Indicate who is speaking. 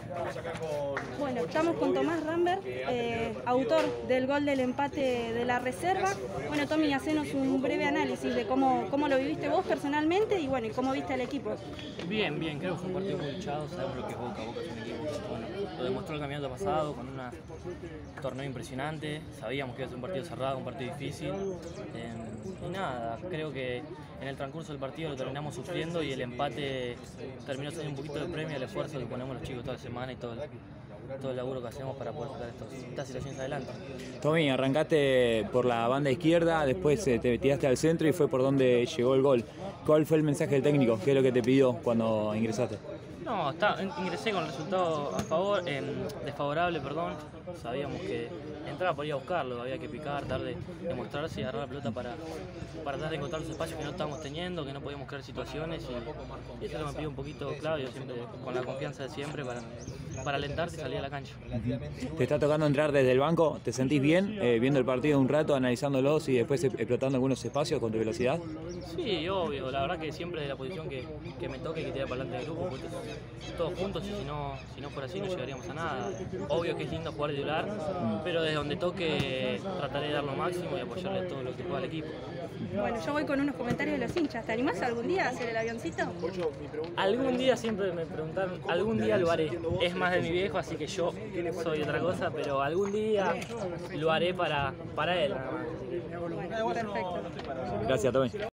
Speaker 1: Bueno, estamos con Tomás Rambert, autor del gol del empate de la reserva. Bueno, Tommy, hacenos un breve análisis de cómo lo viviste vos personalmente y bueno, y cómo viste al equipo.
Speaker 2: Bien, creo que fue un partido muy luchado, sabemos lo que es Boca. Boca es un equipo que, bueno, lo demostró el campeonato pasado con un torneo impresionante, sabíamos que iba a ser un partido cerrado, un partido difícil, y nada, creo que en el transcurso del partido lo terminamos sufriendo y el empate terminó siendo un poquito de premio al esfuerzo que ponemos los chicos toda la semana y todo el laburo que hacemos para poder sacar estas situaciones adelante.
Speaker 3: Tommy, arrancaste por la banda izquierda, después te tiraste al centro y fue por donde llegó el gol. ¿Cuál fue el mensaje del técnico? ¿Qué es lo que te pidió cuando ingresaste?
Speaker 2: No, ingresé con el resultado desfavorable, perdón. Sabíamos que entraba por ir a buscarlo, había que picar, tratar de demostrarse y agarrar la pelota para tratar de encontrar los espacios que no estábamos teniendo, que no podíamos crear situaciones y eso me pidió un poquito Claudio, siempre con la confianza de siempre para alentarte y salir a la cancha.
Speaker 3: ¿Te está tocando entrar desde el banco? ¿Te sentís bien viendo el partido un rato, analizándolos y después explotando algunos espacios con tu velocidad?
Speaker 2: Sí, obvio, la verdad que siempre de la posición que me toque, que tirar para adelante del grupo, pues, todos juntos, y si no fuera así no llegaríamos a nada. Obvio que es lindo jugar titular, pero desde donde toque trataré de dar lo máximo y apoyarle todo lo que pueda al equipo.
Speaker 1: Bueno, yo voy con unos comentarios de los hinchas. ¿Te animás algún día a hacer el avioncito?
Speaker 2: Algún día, siempre me preguntaron, algún día lo haré. Es más de mi viejo, así que yo soy otra cosa, pero algún día lo haré para él.
Speaker 1: Bueno, perfecto.
Speaker 3: Gracias, Tommy.